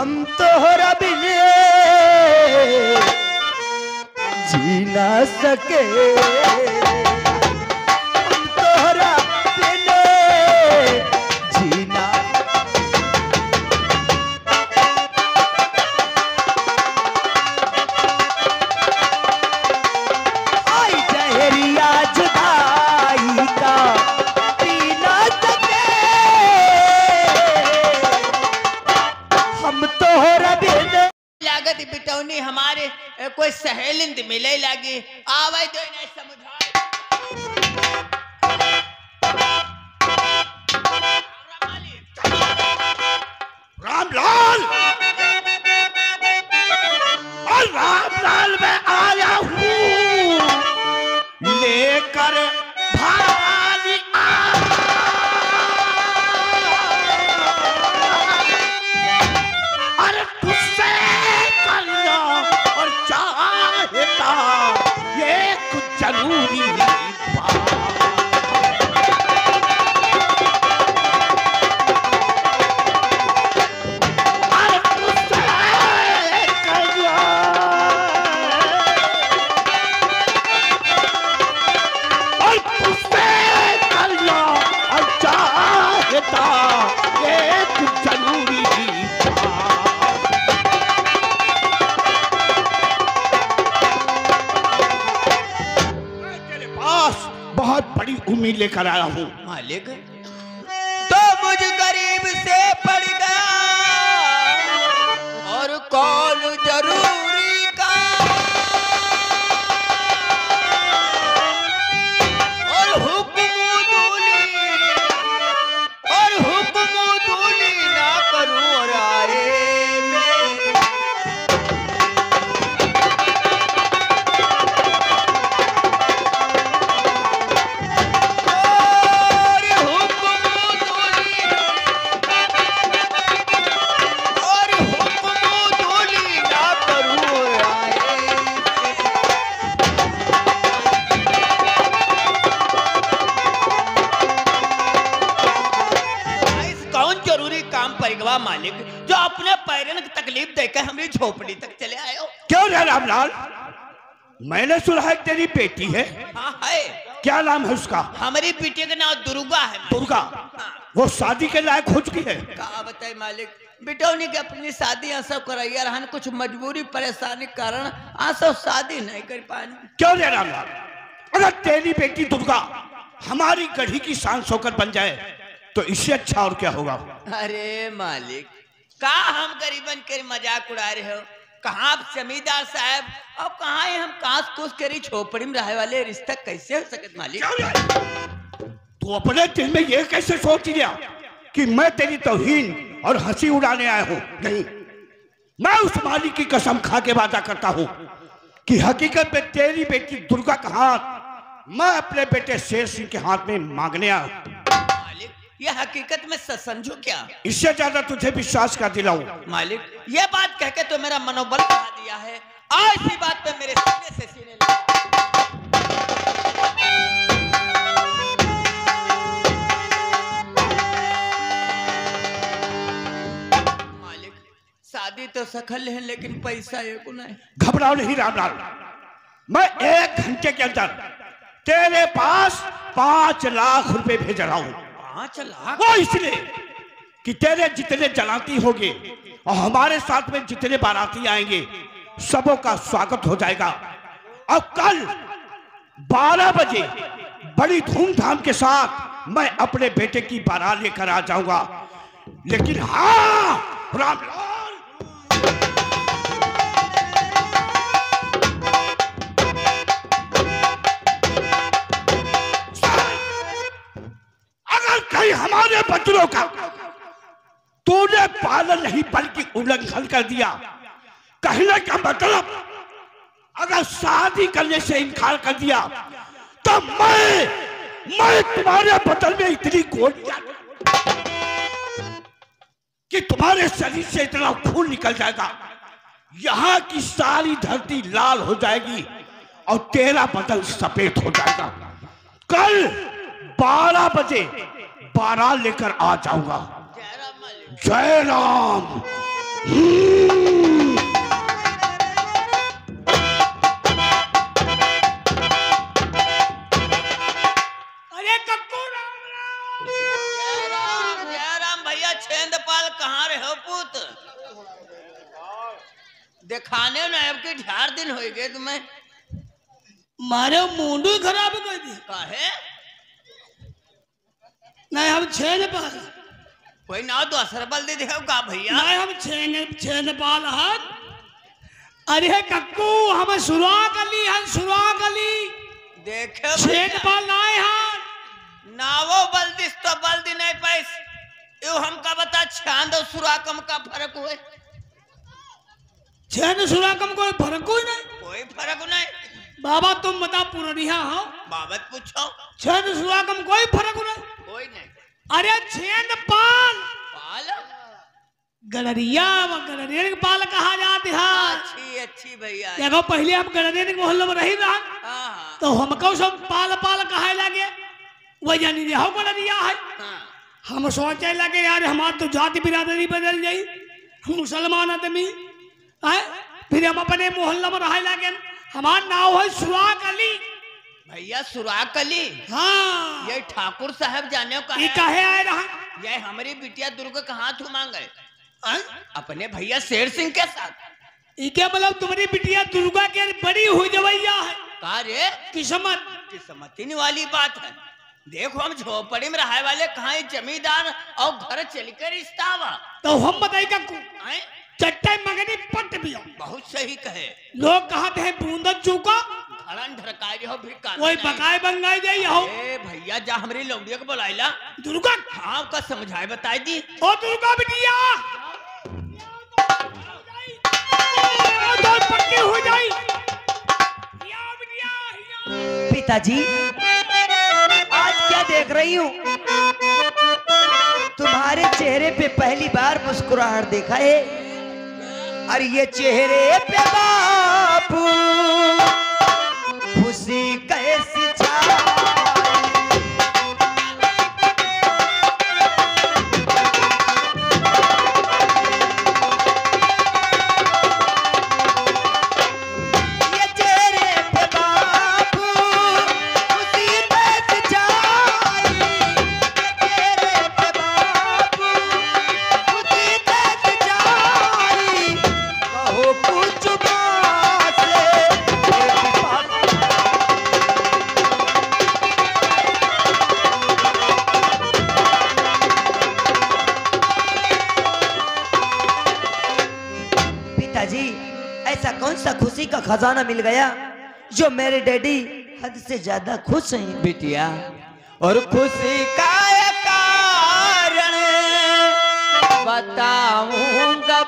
हम तोहरा बिने जी ना सके, हम तोहरा बिने जीना। आई जहरिया जुदाई का पी ना सके, हम तोहरा बिने लागत बिटौनी हमारे कोई सहेलिंद मिले लगी आवे तो नहीं समझाए। रामलाल और रामलाल मैं आया हूँ लेकर भवानी अरे तुझसे करना और चाहता ये कुछ जरूरी बात। बहुत बड़ी उम्मीद लेकर आया हूँ मालिक। तो मुझ गरीब से पड़ गया और कौन जरूरी का, और हुक्म दूली ना करूं और आए मालिक जो अपने पैरन की तकलीफ देकर हमारी झोपड़ी तक चले आए हो। क्यों रे रामलाल? मैंने सुना है तेरी बेटी है। हाँ है। क्या नाम है उसका? हमारी बेटी का नाम दुर्गा है। दुर्गा? हाँ। वो शादी के लायक हो चुकी है? क्या बताए मालिक, बिटौनी के अपनी शादी सब कराई रहन, कुछ मजबूरी परेशानी कारण सब शादी नहीं कर पाए। क्यों रे रामलाल? अगर तेरी बेटी दुर्गा हमारी गढ़ी की सांस होकर बन जाए तो इससे अच्छा और क्या होगा? अरे मालिक, का हम गरीबन के मजाक उड़ा रहे हो? कहाँ जमींदार साहब और कहाँ हम कांस कुछ करी झोपड़ी में रहे वाले रिश्ता कैसे हो सकत मालिक? तू अपने दिल में ये कैसे सोच लिया कि मैं तेरी तौहीन और हंसी उड़ाने आया हूँ? नहीं, मैं उस मालिक की कसम खा के वादा करता हूँ कि हकीकत में तेरी बेटी दुर्गा का हाथ मैं अपने बेटे शेर सिंह के हाथ में मांगने आया हूँ। ये हकीकत में समझू क्या? इससे ज्यादा तुझे विश्वास का दिलाऊं मालिक? ये बात कह के तो मेरा मनोबल बढ़ा दिया है। आज इसी बात पे मेरे सीने से सीने मालिक, शादी तो सखल है लेकिन पैसा एक नहीं। घबराओ नहीं रामलाल, मैं 1 घंटे के अंदर तेरे पास 5 लाख रुपए भेज रहा हूँ। 5 लाख? वो इसलिए कि तेरे जितने जलाती होगे और हमारे साथ में जितने बाराती आएंगे सबों का स्वागत हो जाएगा। और कल 12 बजे बड़ी धूमधाम के साथ मैं अपने बेटे की बारात लेकर आ जाऊंगा। लेकिन हाँ रामलाल, अगर कहीं हमारे बच्चों का तूने पालन नहीं बल्कि उल्लंघन कर दिया, कहने का मतलब अगर शादी करने से इनकार कर दिया तो मैं तुम्हारे बदल में इतनी गोलियां कि तुम्हारे शरीर से इतना खून निकल जाएगा, यहाँ की सारी धरती लाल हो जाएगी और तेरा बदन सफेद हो जाएगा। कल 12 बजे बारात लेकर आ जाऊंगा। जय राम। अरे कक्कू राम राम। जय राम भैया। छेंदपाल कहाँ रहे हो पुत? दिखाने न अब के ढार दिन हो गए तुम्हें। मारे मुंडू खराब कर दी। काहे? नहीं हम छेंदपाल, कोई ना तो असर बल दे देखो का भैया। नहीं हम छेंदपाल हन। अरे कक्कू हम सुराग अली हन, सुराग अली। देखे छेंदपाल नहीं हन। नावो बल्दिस तो बल्दी नहीं पैस। यो हमका बता छांद और सुराकम का फर्क हुए? छेंद सुरागम कोई फर्क कोई नहीं। कोई फर्क नहीं। बाबा तुम बता पुरनिया हो। बाबत पूछो। छेंद सुरागम कोई फर्क नहीं। कोई नहीं। अरे छेंदपाल पाल गडरिया व गडरिया के पाल कहा जाते हैं। अच्छी अच्छी भैया। देखो पहले हम गडरिया के मोहल्ले में रही रहा, हाँ तो हमको सब पाल पाल कहे लगे। वह जानी रहो गडरिया है। हाँ। हम सोचे लगे यार हमारी तो जाति बिरादरी बदल जाई, हम मुसलमान आदमी है। फिर हम अपने मोहल्ला में रहे लगे। हमारा नाम है सुराग अली। भैया सुराग अली। हाँ ये ठाकुर साहब जाने का ये है। कहे आए रहा। ये हमारी बिटिया दुर्गा कहाँ थू मांगे? हैं? अपने भैया शेर सिंह के साथ। ये क्या मतलब तुम्हारी बिटिया दुर्गा के बड़ी हुई जवैया है? कहा रे किस्मत किस्मती वाली बात है। देखो हम झोपड़ी में रहे वाले कहाँ ये जमींदार और घर चलकर रिश्ता हुआ। तो हम बताई का हैं? चट्टे मगनी पट भी हो। बहुत सही कहे। लोग कहते हैं बूंदा चूका घड़न ढरकाई हो भिक्का कोई बकाए बंगाई दे हो। ए भैया जा हमारी लौंडिया को बुलाइला। दुर्गा हाँ का समझाए बताई दी। ओ दुर्गा बिटिया दौड़ पक्की हो जाई। पिताजी आज क्या देख रही हूँ? तुम्हारे चेहरे पे पहली बार मुस्कुराहट देखा है। और ये चेहरे पे बापू खुशी कैसी छाई। ये चेहरे पे बापू खुशी कैसी छाई। ये चेहरे पे बापू खुशी कैसी छाई। कहो कुछ बात से पिताजी ऐसा कौन सा खुशी का खजाना मिल गया जो मेरे डैडी हद से ज्यादा खुश हैं? बिटिया और खुशी का कारण बताऊंगा।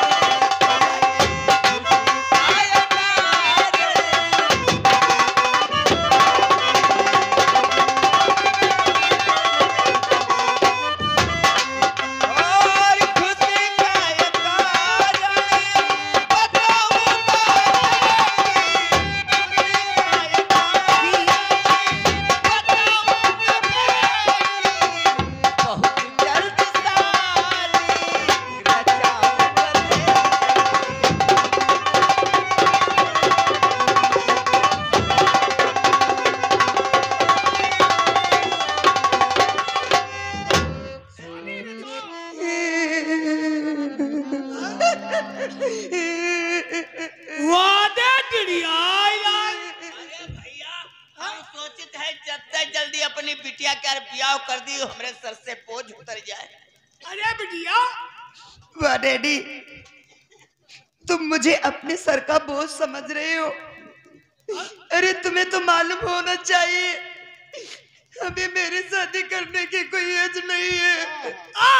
वादे टिड़िया यार। भैया हम सोचित है जब जल्दी अपनी बिटिया के ब्याह कर दी हमारे सर से बोझ उतर जाए। अरे बिटिया वाह डैडी तुम मुझे अपने सर का बोझ समझ रहे हो। अरे तुम्हें तो मालूम होना चाहिए अभी मेरी शादी करने की कोई एज नहीं है।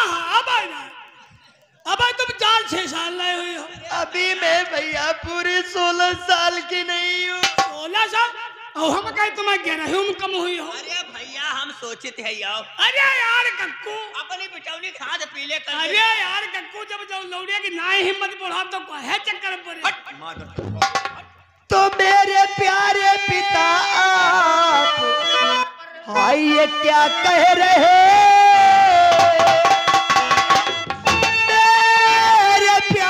अब तुम 4-6 साल लाए हुई हो। अभी मैं भैया पूरे 16 साल की नहीं हूँ। 16 साल और हम कहे तुम्हें 11 में कम हुई हो। अरे भैया हम सोचित है यार अरे यार कक्कू अपनी बिटौनी खाद पीले कर अरे यार कक्कू जब लौड़िया की ना हिम्मत बढ़ा तो है चक्कर पड़े। तो मेरे प्यारे पिता आप हाय ये क्या कह रहे? मेरे प्यारे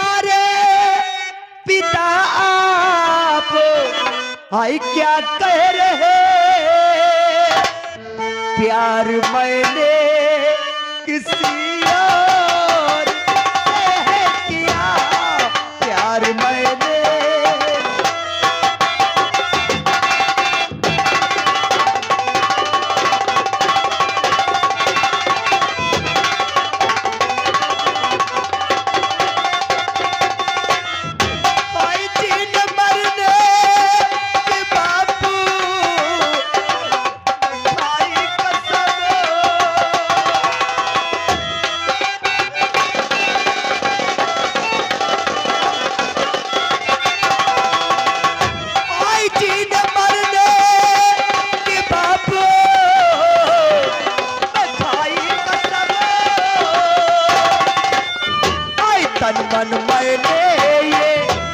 हाय क्या कह रहे प्यार मैंने किसी और से है किया, प्यार मैंने मन मैंने ये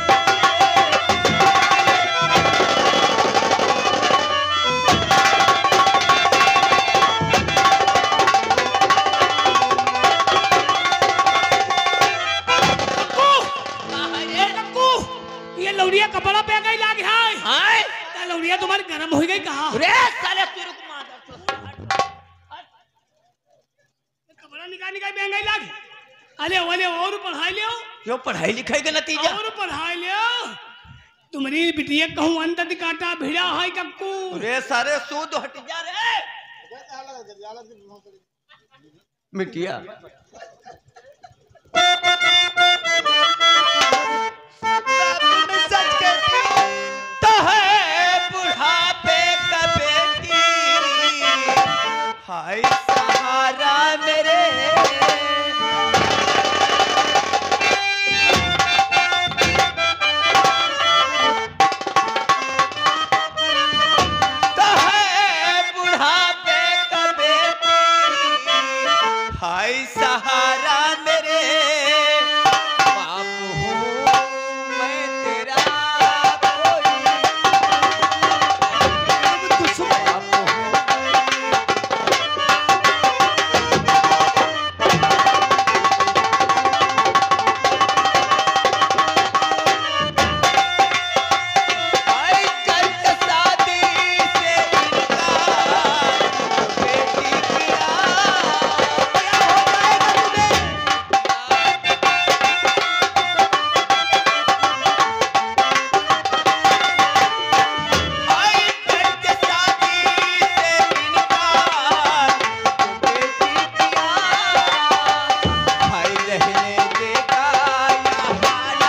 ये लौड़िया कपड़ा पे गई लागे है। हाय लौड़िया तुम्हारी गर्म हो गई कहा? रे साले तू रुक मार कपड़ा निकाल निकाल पे गई लागे। अरे वाले और पढ़ाई लियो, क्यों पढ़ाई लिखाई का नतीजा और पढ़ाई लियो। तुम्हारी बिटिया कहूँ अंत काटा भिड़ा है कक्कू। रे सारे सूद हट जा रे मिटिया। सच कहती तो है बुढ़ापे का बेटी, हाय सहारा मेरे। तो है बुढ़ापे का बेटी, हाय सहारा मेरे। बाप हूँ मैं तेरा कोई, बाप हूँ। आई कल शादी से इनकार बेटी किया, क्या हो जाएगा तुम्हें? आई कल शादी से इनकार बेटी किया, भाई रहने देगा यहाँ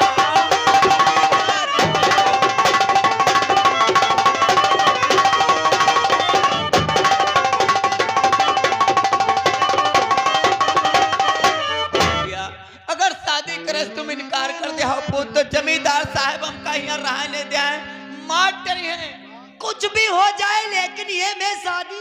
या अगर शादी करे तुम इनकार कर दे हो पुत, तो जमींदार साहब हम कहीं रहने दे मार डरी है। कुछ भी हो जाए लेकिन ये मैं शादी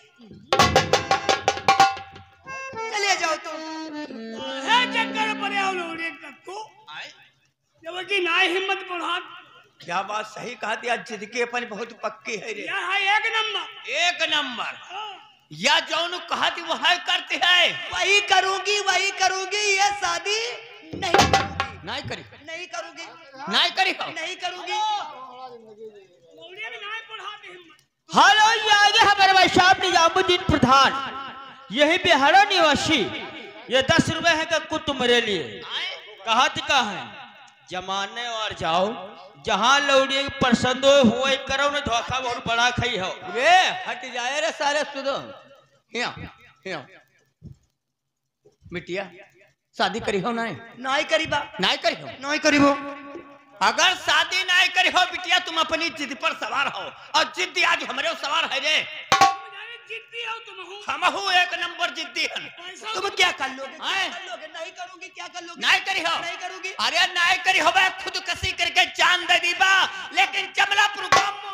चले जाओ तुम। है चक्कर पड़े हो लौड़िया कक्कू। जबकि ना हिम्मत बढ़ा। क्या बात सही कहा दिया, जिद की अपन बहुत पक्की है रे। यह है एक नंबर। एक नंबर या जौन कहा थी वह करते है, वही करूंगी ये शादी नहीं करूंगी, नहीं करी नहीं करूंगी, नहीं करी हो। नहीं करूंगी। लौड़िया की ना बढ़ाते हिम्मत। हेलो, ये आगे हमारे भाई साहब निजामुद्दीन प्रधान, यही बिहार निवासी। ये 10 रुपए है कक्कू तुम्हारे लिए। कहा टिका है जमाने और जाओ, जहाँ लौड़िए पसंद हो करो न, धोखा बहुत बड़ा खाई हो। रे हट जाए रे सारे सुधो। हिया हिया मिटिया शादी करी हो नहीं? नहीं करीबा, नहीं करी हो। नहीं करीबो। अगर शादी नहीं करी हो बिटिया, तुम अपनी जिद पर सवार हो, और जिद्दी आज हमारे सवार है रे। जिद्दी हो तुम हो। हम हूँ एक नंबर जिद्दी है। पैसा तुम क्या कर लोगे? हैं? क्या कर लोगे? नहीं करूंगी, क्या कर लोगे? नहीं करी हो। नहीं करूंगी। अरे नहीं करी हो, मैं खुद कसी करके जान दे दीबा, लेकिन जमलापुर गांव में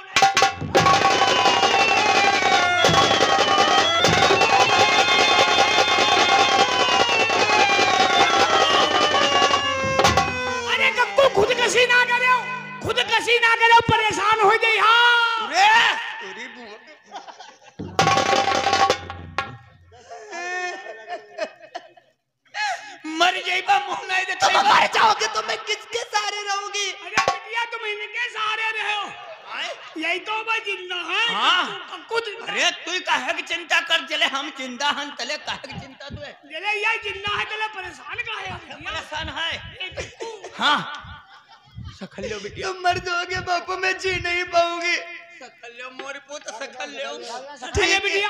अरे कक्कू खुद कसी ना करे, खुद कसी ना करे, परेशान हो जाई। हाँ रे तेरी बुआ मर जाइबा, मुंह नहीं देखा। तुम मर जाओगे तो मैं किसके सहारे रहूंगी? अरे बिटिया तुम इनके सहारे रहे हो। यही तो मैं जिंदा है। हाँ। कुछ अरे तू काहे की चिंता कर, चले हम जिंदा हन तले काहे की चिंता तू है? जले ये जिंदा है तले परेशान का है परेशान है। हाँ सखल्यो बिटिया, तुम मर जाओगे बापू, मैं जी नहीं पाऊंगी। सखल्यो मोर पुत सखल्यो। चले बिटिया।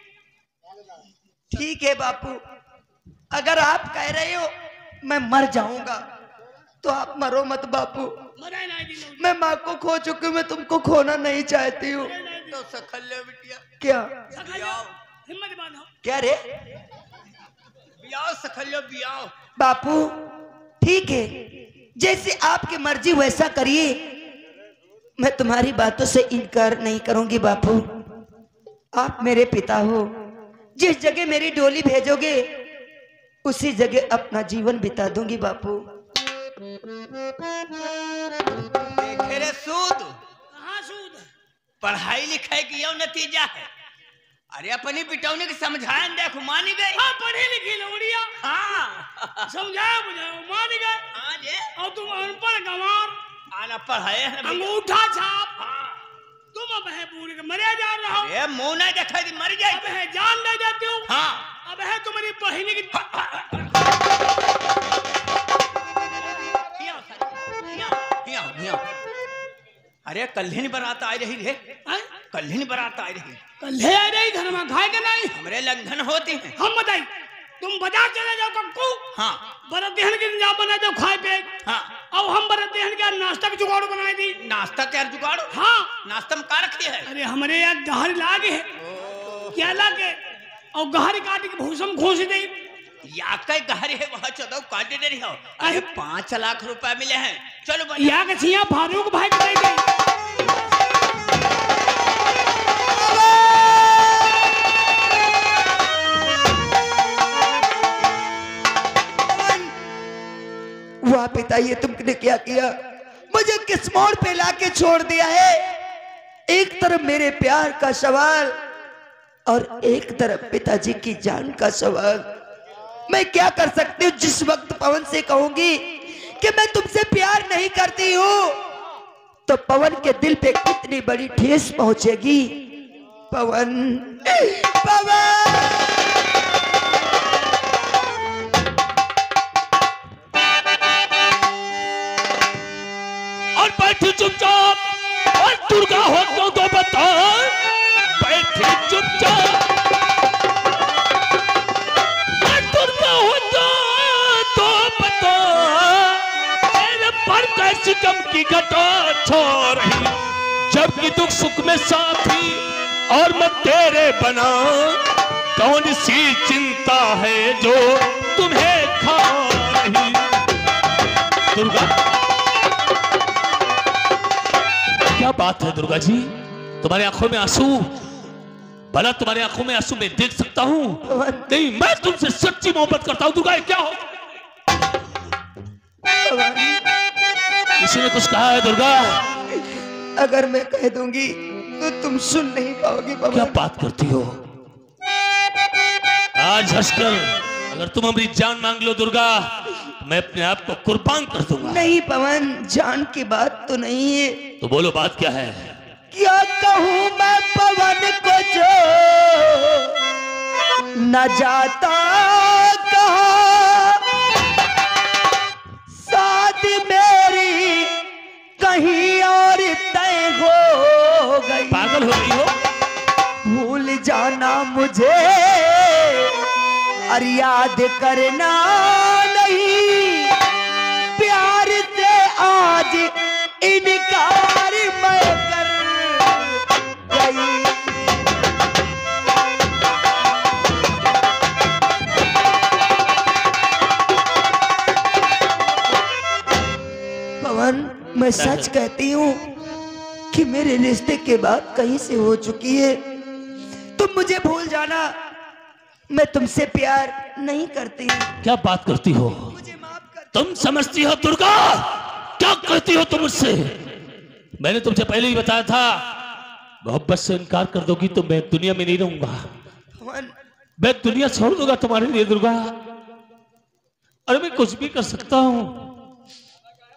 ठीक है बापू, अगर आप कह रहे हो मैं मर जाऊंगा तो आप मरो मत बापू। मरे नहीं दिन मैं माँ को खो चुकी हूँ, मैं तुमको खोना नहीं चाहती हूँ। तो सखल्यो बिटिया क्या हिम्मत बांधो। क्या रे बियाओ सखल्यो बियाओ। बापू ठीक है, जैसे आपकी मर्जी वैसा करिए, मैं तुम्हारी बातों से इनकार नहीं करूंगी बापू। आप मेरे पिता हो, जिस जगह मेरी डोली भेजोगे उसी जगह अपना जीवन बिता दूंगी बापू। देखे रे सूद, कहाँ सूद? पढ़ाई लिखाई की यह नतीजा है। अरे अपनी पिटौनी की समझाए देखो मानी गई। हाँ पढ़ी लिखी लौड़िया। हाँ समझाया बुझाया मान गए। हाँ जे और तुम अनपढ़ गंवार, आना पढ़ाए है भैया। अंगूठा छाप। तुम अब है पूरे के मरे जा रहे हो। ये मुंह नहीं देखा थी मर जाए। अब है जान ले जाती हूँ। हाँ अब है तुम्हारी बहिनी की हियां, हियां। अरे कल्हिन बारात आई रही रे, हैं? कल्हिन बारात आई रही। कल्हे आ रही घर में खाए के नहीं। हमरे लंघन होती हैं। हम बताई तुम बाजार चले जाओ कक्कू। हाँ बरत देहन के इंतजाम बना दो खाए पे। हाँ अब हम बरत देहन के नाश्ता की जुगाड़ बनाई दी। नाश्ता क्या जुगाड़? हाँ नाश्ता में का रखी है? अरे हमारे यहाँ गहर लागे है, क्या लागे और गहर काट के भूसम घोष दे। या कई गहरी है वहाँ चलो काटे दे रही हो। अरे 5 लाख रुपए मिले हैं, चलो बढ़िया। यहाँ के छिया फारूक भाई के दे दे। वाह पिता, ये तुमने क्या किया? मुझे किस मोड़ पे लाके छोड़ दिया है। एक तरफ मेरे प्यार का सवाल और एक तरफ पिताजी की जान का सवाल। मैं क्या कर सकती हूँ? जिस वक्त पवन से कहूंगी कि मैं तुमसे प्यार नहीं करती हूँ तो पवन के दिल पे कितनी बड़ी ठेस पहुंचेगी। पवन, पवन और बैठी चुपचाप और दुर्गा हो तो बता। बैठी चुपचाप और दुर्गा हो तो बता। मेरे पर कैसी गम की घटा छा रही, जबकि दुख सुख में साथी और मैं तेरे बना। कौन सी चिंता है जो तुम्हें खा रही? दुर्गा, क्या बात है दुर्गा जी? तुम्हारी आंखों में आंसू, भला तुम्हारी आंखों में आंसू मैं देख सकता हूँ? नहीं, मैं तुमसे सच्ची मोहब्बत करता हूँ। दुर्गा, ये क्या हो? किसी ने कुछ कहा है दुर्गा? अगर मैं कह दूंगी तो तुम सुन नहीं पाओगी क्या पवन। बात करती हो? आज हंसकर अगर तुम हमारी जान मांग लो दुर्गा, मैं अपने आप को कुर्बान कर दूंगा। नहीं पवन, जान की बात तो नहीं है। तो बोलो बात क्या है? क्या कहूँ मैं पवन को जो न जाता कहा। शादी मेरी कहीं और तय हो गई। पागल हो गई हो? भूल जाना मुझे और याद करना नहीं। प्यार से आज इनकार मैं कर गई। पवन, मैं सच कहती हूँ कि मेरे रिश्ते के बाद कहीं से हो चुकी है। तुम मुझे भूल जाना, मैं तुमसे प्यार नहीं करती। क्या बात करती हो? मुझे माफ कर। तुम समझती हो दुर्गा? क्या करती हो तुम मुझसे? मैंने तुमसे पहले ही बताया था, मोहब्बत से इनकार कर दोगी तो मैं दुनिया में नहीं रहूंगा। पवन, मैं दुनिया छोड़ दूंगा तुम्हारे लिए दुर्गा। और मैं कुछ भी कर सकता हूँ,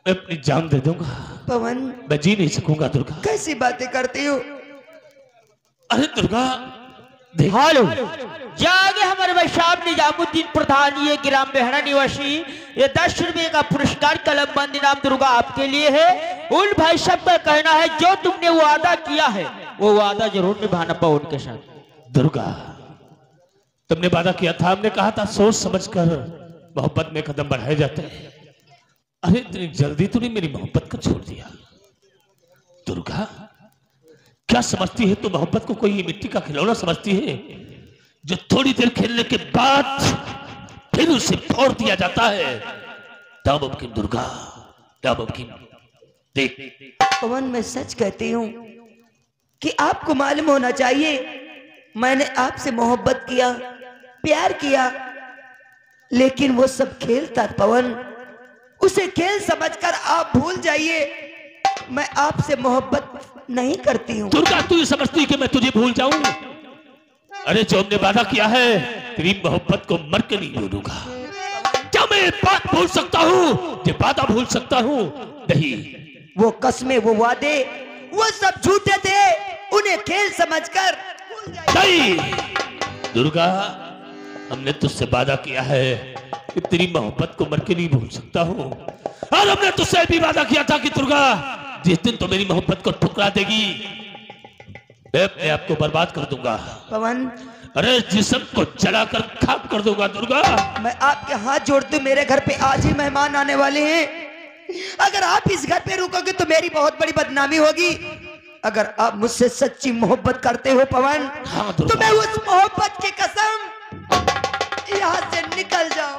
मैं अपनी जान दे दूंगा, पवन मैं जी नहीं सकूंगा दुर्गा। कैसी बातें करती हो? अरे दुर्गा देख, हेलो, जागे हमारे भाई साहब निजामुद्दीन प्रधान, ये ग्राम बेहरा निवासी, ये 10 रुपए का पुरस्कार कलम बंद इनाम दुर्गा आपके लिए है। उन भाई साहब का कहना है जो तुमने वादा किया है वो वादा जरूर निभाना पाओ उनके साथ। दुर्गा तुमने वादा किया था, हमने कहा था सोच समझकर मोहब्बत में कदम बढ़ाए जाते हैं। अरे इतनी जल्दी तूने मेरी मोहब्बत को छोड़ दिया। दुर्गा क्या समझती है तू मोहब्बत को? कोई मिट्टी का खिलौना समझती है जो थोड़ी देर खेलने के बाद फिर उसे फोड़ दिया जाता है? नामुमकिन दुर्गा, नामुमकिन। देख पवन मैं सच कहती हूँ कि आपको मालूम होना चाहिए मैंने आपसे मोहब्बत किया, प्यार किया, लेकिन वो सब खेल था पवन। उसे खेल समझकर आप भूल जाइए। मैं आपसे मोहब्बत नहीं करती हूँ। दुर्गा तू ये समझती कि मैं तुझे भूल जाऊं? अरे जो हमने वादा किया है तेरी मोहब्बत को मर के नहीं भूलूंगा। क्या मैं बात भूल सकता हूँ, ये वादा भूल सकता हूँ? नहीं। वो कस्में, वो वादे, वो सब झूठे थे। उन्हें खेल समझकर भूल जाइए। नहीं दुर्गा, हमने तुझसे वादा किया है कि तेरी मोहब्बत को मर के नहीं भूल सकता हूँ। और हमने तुझसे भी वादा किया था कि दुर्गा जिस दिन तो मेरी मोहब्बत को ठुकरा देगी मैं अपने आप को बर्बाद कर दूंगा। पवन अरे जिस्म को जलाकर खाक कर दूंगा दुर्गा। मैं आपके हाथ जोड़ती हूँ। मेरे घर पे आज ही मेहमान आने वाले हैं। अगर आप इस घर पे रुकोगे तो मेरी बहुत बड़ी बदनामी होगी। अगर आप मुझसे सच्ची मोहब्बत करते हो पवन, हाँ तो मैं उस मोहब्बत की कसम यहाँ से निकल जाओ।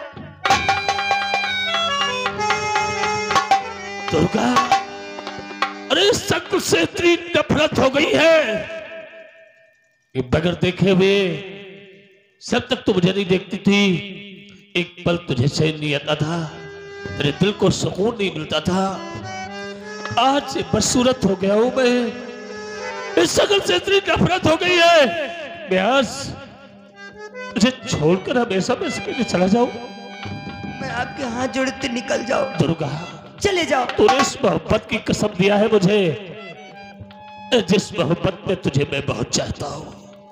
दुर्गा अरे शक्ल से इतनी नफरत हो गई है कि बगैर देखे हुए जब तक तू मुझे नहीं देखती थी एक पल तुझे चैन नहीं आता था, तेरे दिल को सुकून नहीं मिलता था। आज बदसूरत हो गया हूं मैं। इस शक्ल से इतनी नफरत हो गई है मैं आज मुझे छोड़कर हमेशा मैं इसके लिए चला जाऊं। मैं आपके हाथ जोड़ते निकल जाओ। दुर्गा चले जाओ। तूने इस मोहब्बत की कसम दिया है मुझे, जिस मोहब्बत में तुझे मैं बहुत चाहता हूं,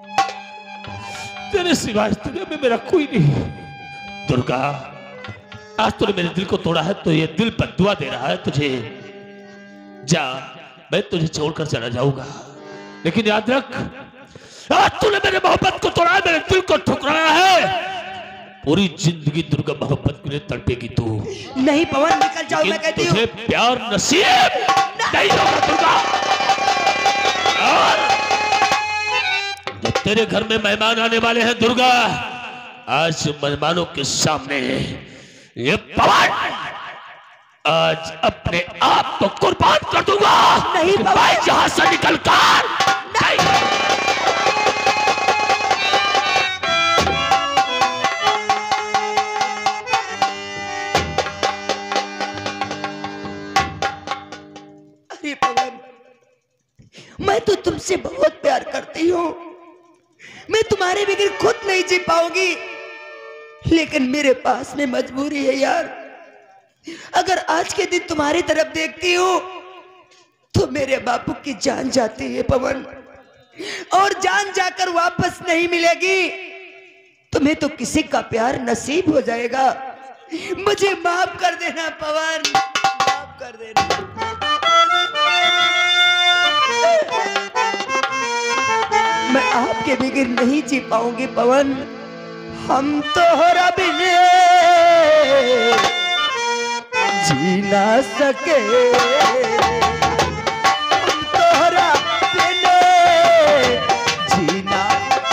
तेरे सिवाय इस दुनिया में मेरा कोई नहीं। दुर्गा आज तूने मेरे दिल को तोड़ा है तो ये दिल बद्दुआ दे रहा है तुझे। जा, मैं तुझे छोड़कर चला जाऊंगा, लेकिन याद रख आज तूने मेरे मोहब्बत को तोड़ा है, मेरे दिल को ठुकराया है। पूरी जिंदगी दुर्गा मोहब्बत के लिए तड़पेगी तू। नहीं पवन निकल जाओ, मैं कहती हूँ। तुझे प्यार नसीब नहीं होगा दुर्गा। और जो तेरे घर में मेहमान आने वाले हैं दुर्गा, आज मेहमानों के सामने ये पवन आज अपने आप को कुर्बान कर दूंगा। नहीं कि पवन। मैं जहां से निकल कर अरे पवन, मैं तो तुमसे बहुत प्यार करती हूँ। मैं तुम्हारे बगैर खुद नहीं जी पाऊंगी, लेकिन मेरे पास में मजबूरी है यार। अगर आज के दिन तुम्हारी तरफ देखती हूँ तो मेरे बापू की जान जाती है पवन, और जान जाकर वापस नहीं मिलेगी। तुम्हें तो किसी का प्यार नसीब हो जाएगा। मुझे माफ कर देना पवन, माफ कर देना। मैं आपके बगैर नहीं जी पाऊंगी पवन। हम तो बिने जी ना सके, हम तो बिने जी ना।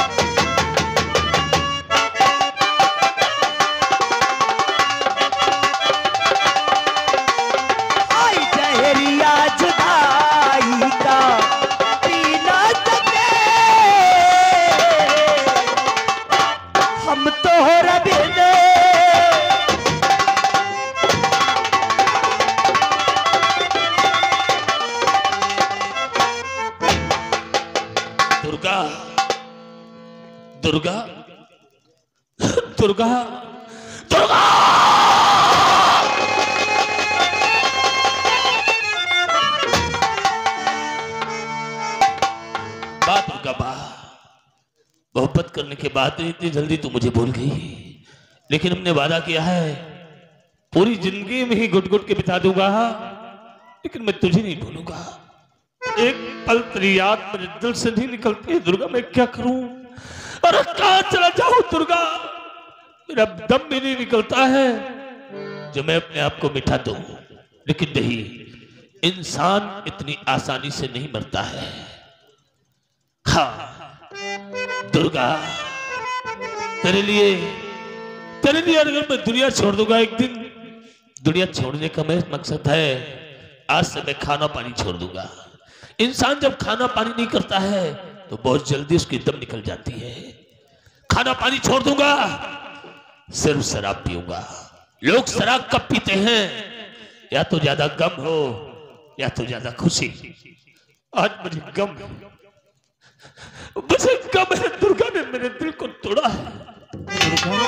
आई जहरिया जुदाई का पी ना सके, हम तो बिने। दुर्गा दुर्गा दुर्गा दुर्गा मोहब्बत करने के बाद इतनी जल्दी तू मुझे भूल गई, लेकिन हमने वादा किया है पूरी जिंदगी में ही घुट घुट के बिता दूंगा, लेकिन मैं तुझे नहीं भूलूंगा। एक पल तेरी याद मेरे दिल से नहीं निकलती है दुर्गा, मैं क्या करूं? अरे कहां चला जाऊं दुर्गा, मेरा दम भी नहीं निकलता है जो मैं अपने आप को मिटा दूं। लेकिन नहीं, इंसान इतनी आसानी से नहीं मरता है। हाँ दुर्गा, तेरे लिए अगर मैं दुनिया छोड़ दूंगा एक दिन, दुनिया छोड़ने का मेरा मकसद है आज से मैं खाना पानी छोड़ दूंगा। इंसान जब खाना पानी नहीं करता है तो बहुत जल्दी उसकी दम निकल जाती है। खाना पानी छोड़ दूंगा, सिर्फ शराब पीऊंगा। लोग शराब कब पीते हैं? या तो ज्यादा गम हो या तो ज्यादा खुशी। आज मुझे गम है, मुझे गम है। दुर्गा ने मेरे दिल को तोड़ा है। दुर्गा,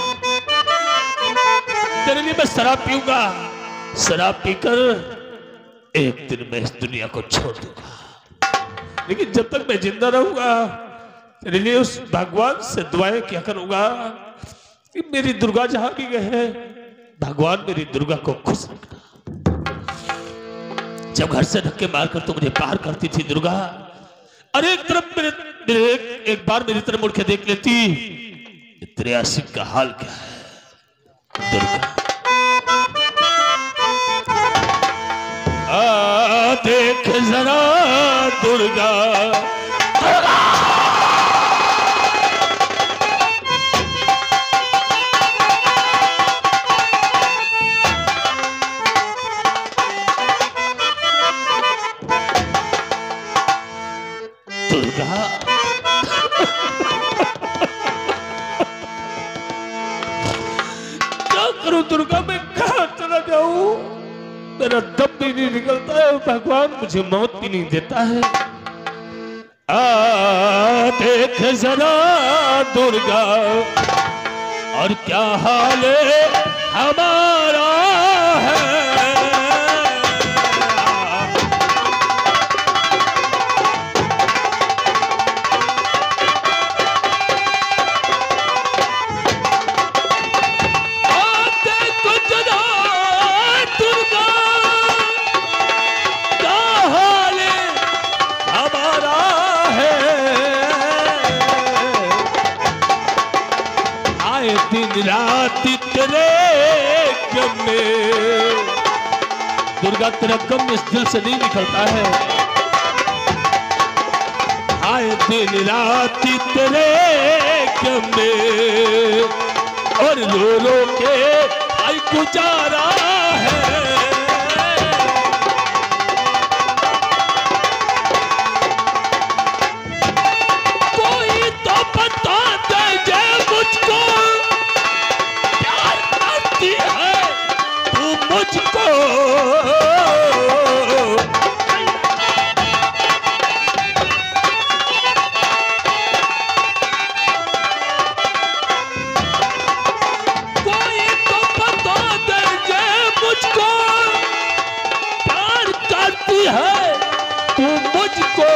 तेरे लिए मैं शराब पीऊंगा, शराब पीकर एक दिन मैं इस दुनिया को छोड़ दूंगा। लेकिन जब तक मैं जिंदा रहूंगा तेरे लिए उस भगवान से दुआएं क्या करूंगा कि मेरी दुर्गा जहां भी गए, भगवान मेरी दुर्गा को खुश रखना। जब घर से धक्के मारकर तो मुझे पार करती थी दुर्गा, अरे एक तरफ मेरे एक बार मेरी तरफ मुड़ के देख लेती, तेरे आशिक का हाल क्या है दुर्गा। देख जरा दुर्गा, क्या करूं दुर्गा, मैं कहां चला जाऊं? मेरा दम भी नहीं निकलता है, भगवान मुझे मौत भी नहीं देता है। देख जरा दुर्गा, और क्या हाल हमारा है। रात तेरे गम में, दुर्गा तेरा गम इस दिल से नहीं निकलता है। आए दिन रात तेरे गम में, और रो रो के आई गुजारा है। कोई तो बता दे मुझको, है तू मुझको। कोई तो बता दे मुझको, प्यार करती है तू मुझको।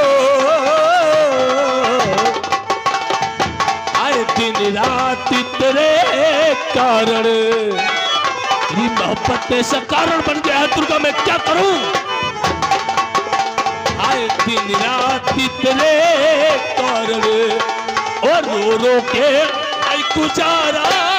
आए दिन रात तेरे कारण, मोहब्बत ऐसा कारण बन गया है दुर्गा, मैं क्या करूं? आए दिन रात तेरे कारण, और रो रो के आई गुजारा